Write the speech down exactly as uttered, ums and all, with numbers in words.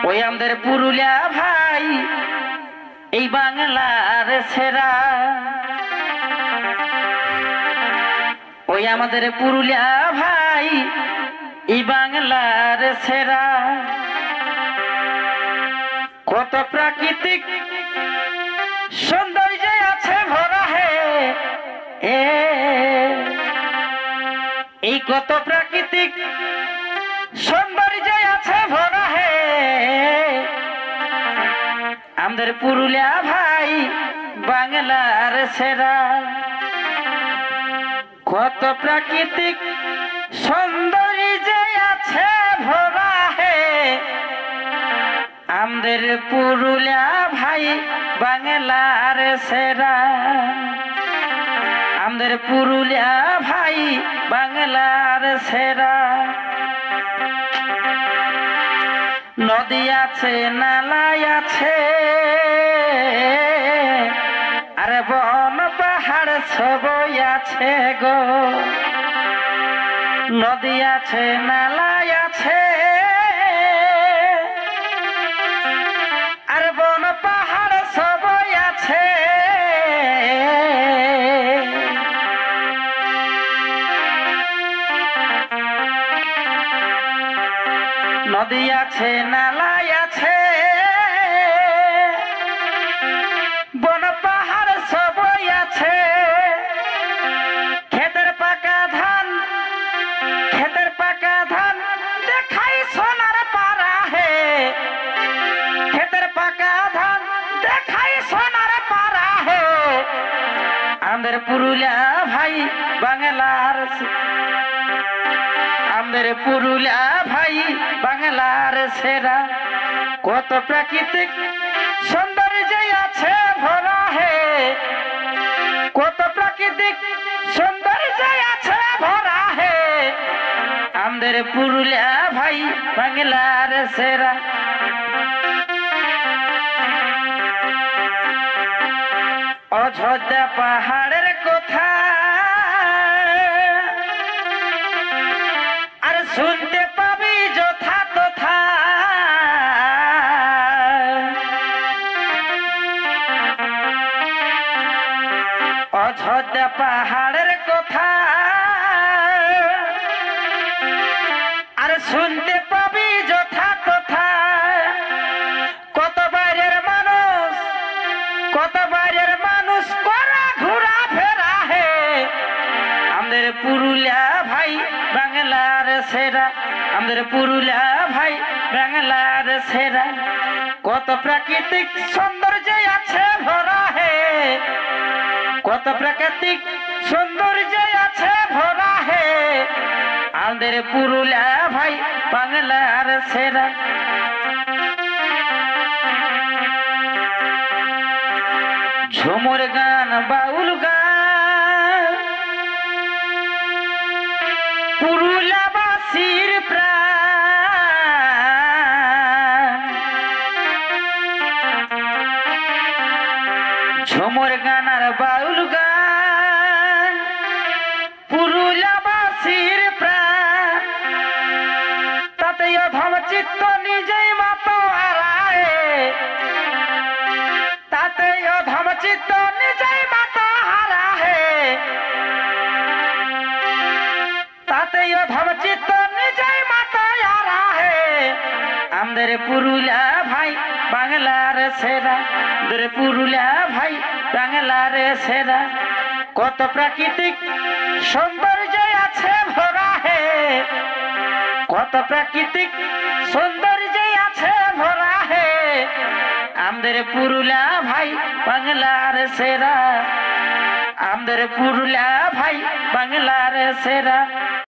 ওই আমাদের পুরুলিয়া ভাই এই বাংলার সেরা, ওই আমাদের পুরুলিয়া ভাই এই বাংলার সেরা। কত প্রাকৃতিক সৌন্দর্য আছে ভরা হে, এই কত প্রাকৃতিক সৌন্দর্য আছে ভরা হে আমাদের পুরুলিয়া ভাই বাংলার সেরা। কত প্রাকৃতিক সৌন্দর্য আছে ভরা হে আমাদের পুরুলিয়া ভাই বাংলার সেরা, আমাদের পুরুলিয়া ভাই বাংলার সেরা। নদী আছে নালাই আছে আরে বন পাহাড় সবই আছে গো, নদী আছে নালাই আছে আর বন পাহাড় সবই আছে। নদী আছে নালাই আছে বন পাহাড় সবই আছে। ক্ষেতের পাকা ধান ক্ষেতের পাকা ধান দেখাই সোনার পাড়া হে, ক্ষেতের পাকা ধান দেখাই সোনার পাড়া হে আমাদের পুরুলিয়া ভাই বাংলার, আমাদের পুরুলিয়া ভাই বাংলার সেরা। কত প্রাকৃতিক সৌন্দর্য আছে ভরা হে, কত প্রাকৃতিক সৌন্দর্য আছে ভরা হে আমাদের পুরুলিয়া ভাই বাংলার সেরা। অযোধ্যা পাহাড়ের কথা আর শুনতে পাবি যথা তথা, অযোধ্যা পাহাড়ের কথা আর শুনতে পাবি যথা তথা। কত বাইরের মানুষ কত বাইরের মানুষ করা ঘোরা ফেরা হে আমাদের পুরুলিয়া ভাই বাংলার সেরা, আমাদের পুরুলিয়া ভাই বাংলার সেরা। কত প্রাকৃতিক সৌন্দর্য আছে ভরা হে, কত প্রাকৃতিক সৌন্দর্য আছে ভরা হে আমাদের পুরুলিয়া ভাই বাংলার সেরা। ঝুমুর গান বাউল গান পুরুলিয়াবাসীর প্রাণ, ঝুমুর গান আর বাউল গান পুরুলিয়াবাসীর প্রাণ। তাতে অধম চিত্ত নিজেই মাতো হারায়, তাতে অধম চিত্ত নিজেই মাতো হারা হে, তাতে অধম চিত্ত নিজেই মাতো হারা হে আমাদের পুরুলিয়া ভাই বাংলার সেরা, আমাদের পুরুলিয়া ভাই বাংলার সেরা। কত প্রাকৃতিক সৌন্দর্য আছে ভরা হে, কত প্রাকৃতিক সৌন্দর্য আছে ভরা হে আমাদের পুরুলিয়া ভাই বাংলার সেরা, আমাদের পুরুলিয়া ভাই বাংলার সেরা।